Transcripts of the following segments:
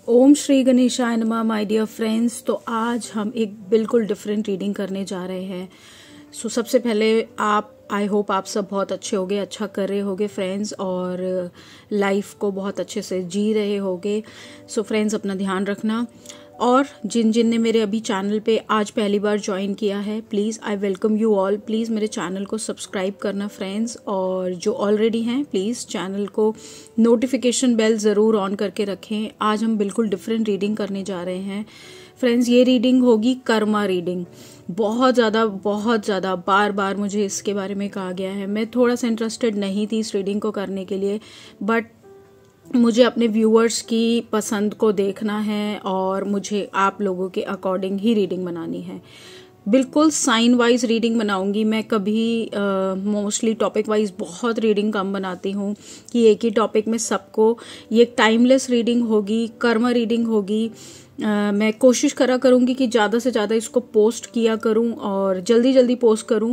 ओम श्री गणेशाय नमः my dear friends. तो आज हम एक बिल्कुल डिफरेंट रीडिंग करने जा रहे हैं। सबसे पहले आई होप आप सब बहुत अच्छे होगे, अच्छा कर रहे होगे फ्रेंड्स, और लाइफ को बहुत अच्छे से जी रहे होगे। फ्रेंड्स, अपना ध्यान रखना। और जिन जिन ने मेरे अभी चैनल पे आज पहली बार ज्वाइन किया है, please I welcome you all. Please मेरे चैनल को सब्सक्राइब करना फ्रेंड्स, और जो ऑलरेडी हैं प्लीज़ चैनल को नोटिफिकेशन बेल ज़रूर ऑन करके रखें। आज हम बिल्कुल डिफरेंट रीडिंग करने जा रहे हैं फ्रेंड्स। ये रीडिंग होगी कर्मा रीडिंग। बहुत ज़्यादा बार बार मुझे इसके बारे में कहा गया है। मैं थोड़ा सा इंटरेस्टेड नहीं थी इस रीडिंग को करने के लिए, बट मुझे अपने व्यूअर्स की पसंद को देखना है और मुझे आप लोगों के अकॉर्डिंग ही रीडिंग बनानी है। बिल्कुल साइन वाइज रीडिंग बनाऊंगी मैं। कभी मोस्टली टॉपिक वाइज बहुत रीडिंग कम बनाती हूँ कि एक ही टॉपिक में सबको। ये टाइमलेस रीडिंग होगी, कर्मा रीडिंग होगी। मैं कोशिश करूँगी कि ज़्यादा से ज़्यादा इसको पोस्ट किया करूँ और जल्दी पोस्ट करूँ।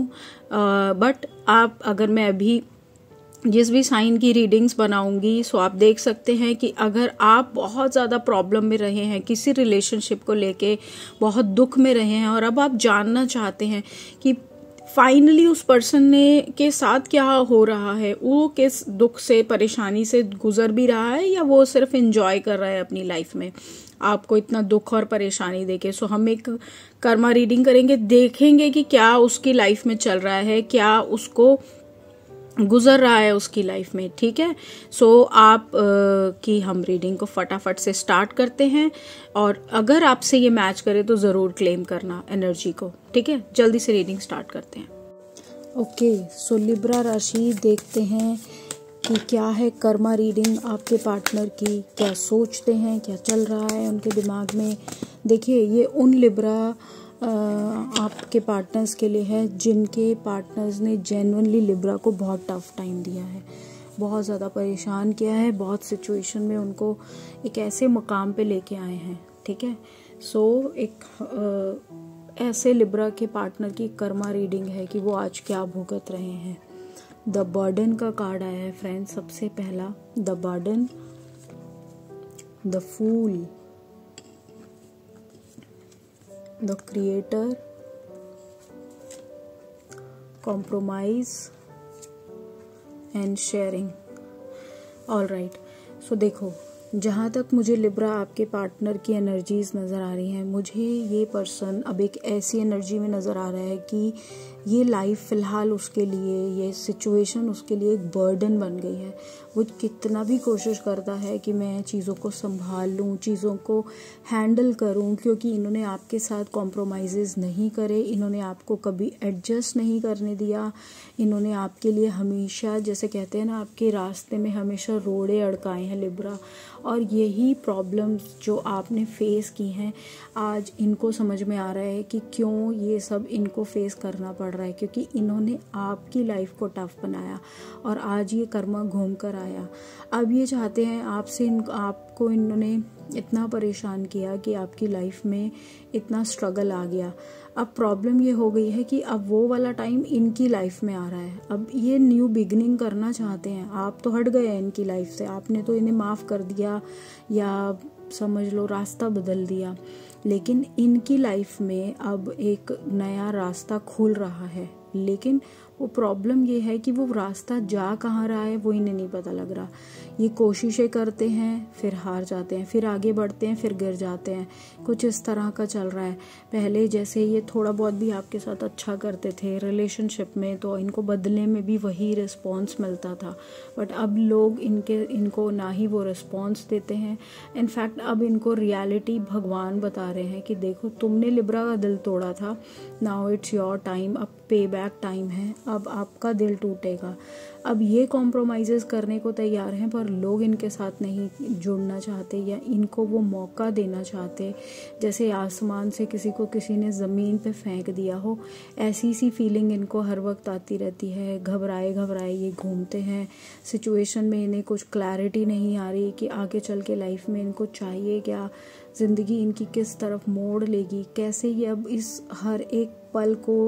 बट आप अगर मैं अभी जिस भी साइन की रीडिंग्स बनाऊंगी, सो आप देख सकते हैं कि अगर आप बहुत ज़्यादा प्रॉब्लम में रहे हैं, किसी रिलेशनशिप को लेके बहुत दुख में रहे हैं, और अब आप जानना चाहते हैं कि फाइनली उस पर्सन के साथ क्या हो रहा है, वो किस दुख से परेशानी से गुजर भी रहा है या वो सिर्फ एंजॉय कर रहा है अपनी लाइफ में आपको इतना दुख और परेशानी देके। हम एक कर्मा रीडिंग करेंगे, देखेंगे कि क्या उसकी लाइफ में चल रहा है, क्या उसको गुजर रहा है उसकी लाइफ में। ठीक है, आप की हम रीडिंग को फटाफट से स्टार्ट करते हैं, और अगर आपसे ये मैच करे तो ज़रूर क्लेम करना एनर्जी को। ठीक है, जल्दी से रीडिंग स्टार्ट करते हैं। ओके, लिब्रा राशि देखते हैं कि क्या है कर्मा रीडिंग आपके पार्टनर की। क्या सोचते हैं, क्या चल रहा है उनके दिमाग में। देखिए, ये उन लिब्रा आपके पार्टनर्स के लिए है जिनके पार्टनर्स ने जेन्युइनली लिब्रा को बहुत टफ टाइम दिया है, बहुत ज़्यादा परेशान किया है, बहुत सिचुएशन में उनको एक ऐसे मकाम पे लेके आए हैं। ठीक है, एक ऐसे लिब्रा के पार्टनर की कर्मा रीडिंग है कि वो आज क्या भुगत रहे हैं। द बर्डन का कार्ड आया है फ्रेंड्स। सबसे पहला the burden, the fool, the creator, compromise and sharing. all right, देखो, जहाँ तक मुझे लिब्रा आपके पार्टनर की एनर्जीज नज़र आ रही हैं, मुझे ये पर्सन अब एक ऐसी एनर्जी में नज़र आ रहा है कि ये लाइफ फ़िलहाल उसके लिए, ये सिचुएशन उसके लिए एक बर्डन बन गई है। वो कितना भी कोशिश करता है कि मैं चीज़ों को संभाल लूँ, चीज़ों को हैंडल करूँ, क्योंकि इन्होंने आपके साथ कॉम्प्रोमाइज़ नहीं करे, इन्होंने आपको कभी एडजस्ट नहीं करने दिया, इन्होंने आपके लिए हमेशा, जैसे कहते हैं ना, आपके रास्ते में हमेशा रोड़े अड़काए हैं लिब्रा। और यही प्रॉब्लम्स जो आपने फेस की हैं, आज इनको समझ में आ रहा है कि क्यों ये सब इनको फेस करना पड़ रहा है, क्योंकि इन्होंने आपकी लाइफ को टफ बनाया और आज ये कर्मा घूम कर आया। अब ये चाहते हैं आपसे, आपको इन्होंने इतना परेशान किया कि आपकी लाइफ में इतना स्ट्रगल आ गया। अब प्रॉब्लम ये हो गई है कि अब वो वाला टाइम इनकी लाइफ में आ रहा है। अब ये न्यू बिगनिंग करना चाहते हैं। आप तो हट गए हैं इनकी लाइफ से, आपने तो इन्हें माफ़ कर दिया या समझ लो रास्ता बदल दिया, लेकिन इनकी लाइफ में अब एक नया रास्ता खुल रहा है। लेकिन वो प्रॉब्लम ये है कि वो रास्ता जा कहाँ रहा है वो इन्हें नहीं पता लग रहा। ये कोशिशें करते हैं, फिर हार जाते हैं, फिर आगे बढ़ते हैं, फिर गिर जाते हैं। कुछ इस तरह का चल रहा है। पहले जैसे ये थोड़ा बहुत भी आपके साथ अच्छा करते थे रिलेशनशिप में, तो इनको बदले में भी वही रिस्पॉन्स मिलता था, बट अब लोग इनको ना ही वो रिस्पॉन्स देते हैं। इनफैक्ट अब इनको रियलिटी भगवान बता रहे हैं कि देखो, तुमने लिब्रा का दिल तोड़ा था, नाउ इट्स योर टाइम, अब पे बैक टाइम है, अब आपका दिल टूटेगा। अब ये कॉम्प्रोमाइज़ करने को तैयार हैं, पर लोग इनके साथ नहीं जुड़ना चाहते या इनको वो मौका देना चाहते। जैसे आसमान से किसी ने ज़मीन पे फेंक दिया हो, ऐसी सी फीलिंग इनको हर वक्त आती रहती है। घबराए ये घूमते हैं सिचुएशन में, इन्हें कुछ क्लैरिटी नहीं आ रही कि आगे चल के लाइफ में इनको चाहिए क्या, ज़िंदगी इनकी किस तरफ मोड़ लेगी, कैसे ये अब इस हर एक पल को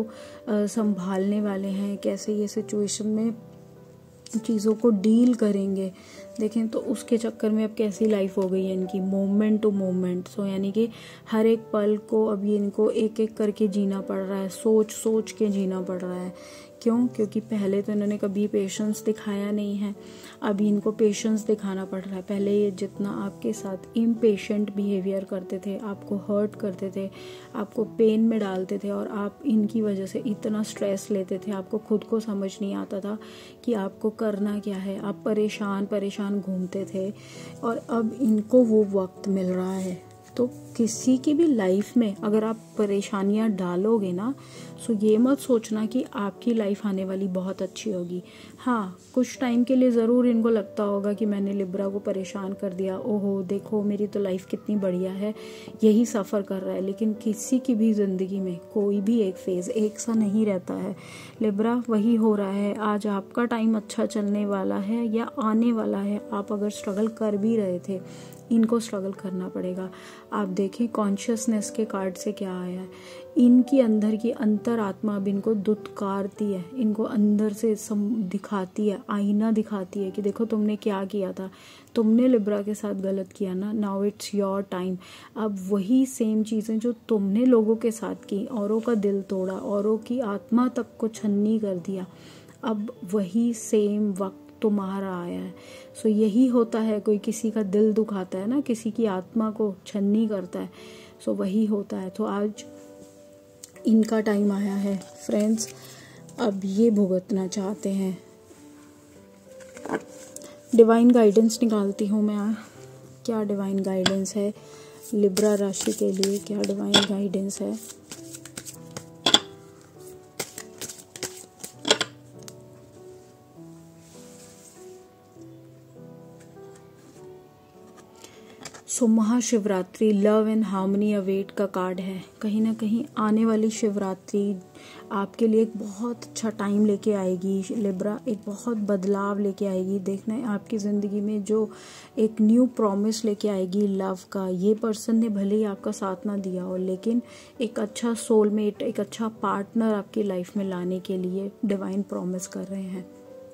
संभालने वाले हैं, कैसे ये सिचुएशन में चीज़ों को डील करेंगे। देखें तो उसके चक्कर में अब कैसी लाइफ हो गई है इनकी, मोमेंट टू मोमेंट। सो यानी कि हर एक पल को अभी इनको एक एक करके जीना पड़ रहा है, सोच सोच के जीना पड़ रहा है। क्यों? क्योंकि पहले तो इन्होंने कभी पेशेंस दिखाया नहीं है, अभी इनको पेशेंस दिखाना पड़ रहा है। पहले ये जितना आपके साथ इम्पेशेंट बिहेवियर करते थे, आपको हर्ट करते थे, आपको पेन में डालते थे, और आप इनकी वजह से इतना स्ट्रेस लेते थे, आपको खुद को समझ नहीं आता था कि आपको करना क्या है, आप परेशान परेशान घूमते थे। और अब इनको वो वक्त मिल रहा है। तो किसी की भी लाइफ में अगर आप परेशानियां डालोगे ना, सो ये मत सोचना कि आपकी लाइफ आने वाली बहुत अच्छी होगी। हाँ, कुछ टाइम के लिए ज़रूर इनको लगता होगा कि मैंने लिब्रा को परेशान कर दिया, ओहो देखो मेरी तो लाइफ कितनी बढ़िया है, यही सफ़र कर रहा है। लेकिन किसी की भी ज़िंदगी में कोई भी एक फेज़ एक सा नहीं रहता है। लिब्रा, वही हो रहा है, आज आपका टाइम अच्छा चलने वाला है या आने वाला है। आप अगर स्ट्रगल कर भी रहे थे, इनको स्ट्रगल करना पड़ेगा। आप देखें कॉन्शियसनेस के कार्ड से क्या आया है, इनकी अंदर की अंतर आत्मा अब इनको दुत्कारती है, इनको अंदर से दिखाती है, आईना दिखाती है कि देखो तुमने क्या किया था, तुमने लिब्रा के साथ गलत किया ना, नाउ इट्स योर टाइम। अब वही सेम चीज़ें जो तुमने लोगों के साथ की, औरों का दिल तोड़ा, औरों की आत्मा तक को छन्नी कर दिया, अब वही सेम वक्त तुम्हारा आया है। सो यही होता है, कोई किसी का दिल दुखाता है ना, किसी की आत्मा को छन्नी करता है, सो वही होता है। तो आज इनका टाइम आया है फ्रेंड्स, अब ये भुगतना चाहते हैं। डिवाइन गाइडेंस निकालती हूँ मैं, क्या डिवाइन गाइडेंस है लिब्रा राशि के लिए, क्या डिवाइन गाइडेंस है। So Mahashivratri, love and harmony await का कार्ड है। कहीं ना कहीं आने वाली शिवरात्रि आपके लिए एक बहुत अच्छा टाइम लेके आएगी लिब्रा, एक बहुत बदलाव लेके आएगी। देखना है आपकी ज़िंदगी में जो एक न्यू प्रॉमिस लेके आएगी लव का। ये पर्सन ने भले ही आपका साथ ना दिया हो, लेकिन एक अच्छा सोलमेट, एक अच्छा पार्टनर आपकी लाइफ में लाने के लिए डिवाइन प्रॉमिस कर रहे हैं।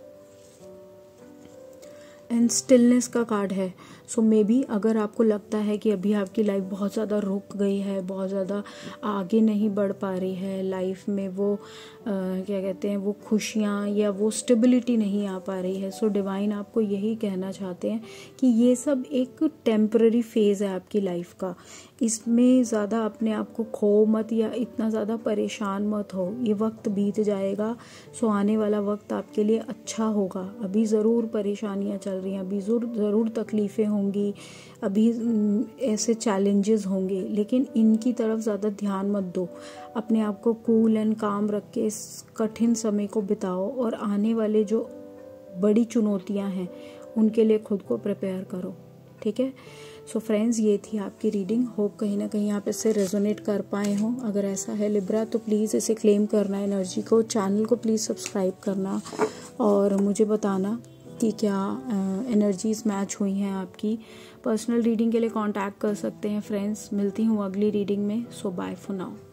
एंड स्टिलनेस का कार्ड है। सो मे बी अगर आपको लगता है कि अभी आपकी लाइफ बहुत ज़्यादा रुक गई है, बहुत ज़्यादा आगे नहीं बढ़ पा रही है लाइफ में, वो क्या कहते हैं, वो खुशियाँ या वो स्टेबिलिटी नहीं आ पा रही है, सो डिवाइन आपको यही कहना चाहते हैं कि ये सब एक टेम्पररी फेज़ है आपकी लाइफ का। इसमें ज़्यादा अपने आप को खो मत या इतना ज़्यादा परेशान मत हो, ये वक्त बीत जाएगा। सो आने वाला वक्त आपके लिए अच्छा होगा। अभी ज़रूर परेशानियाँ चल रही हैं, अभी ज़रूर तकलीफ़ें होंगी, अभी ऐसे चैलेंजेस होंगे, लेकिन इनकी तरफ ज़्यादा ध्यान मत दो। अपने आप को कूल एंड काम रख के इस कठिन समय को बिताओ, और आने वाले जो बड़ी चुनौतियां हैं उनके लिए खुद को प्रिपेयर करो। ठीक है। सो फ्रेंड्स, ये थी आपकी रीडिंग। होप कहीं ना कहीं आप इससे रेजोनेट कर पाए हों। अगर ऐसा है लिब्रा तो प्लीज़ इसे क्लेम करना एनर्जी को, चैनल को प्लीज़ सब्सक्राइब करना और मुझे बताना कि क्या एनर्जीज मैच हुई हैं आपकी। पर्सनल रीडिंग के लिए कांटेक्ट कर सकते हैं फ्रेंड्स। मिलती हूँ अगली रीडिंग में। So bye for now.